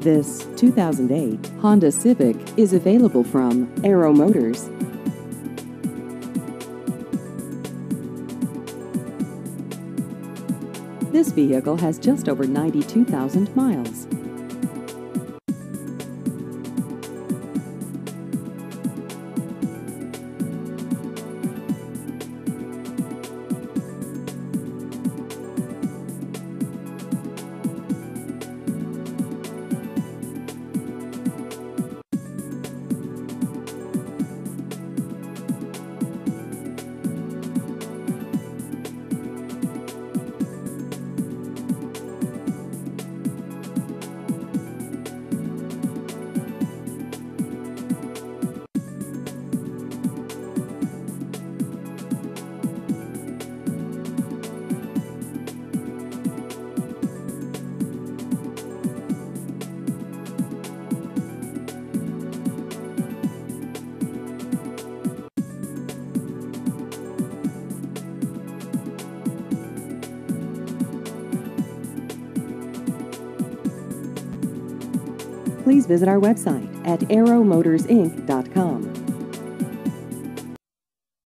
This 2008 Honda Civic is available from Aero Motors. This vehicle has just over 92,000 miles. Please visit our website at aeromotorsinc.com.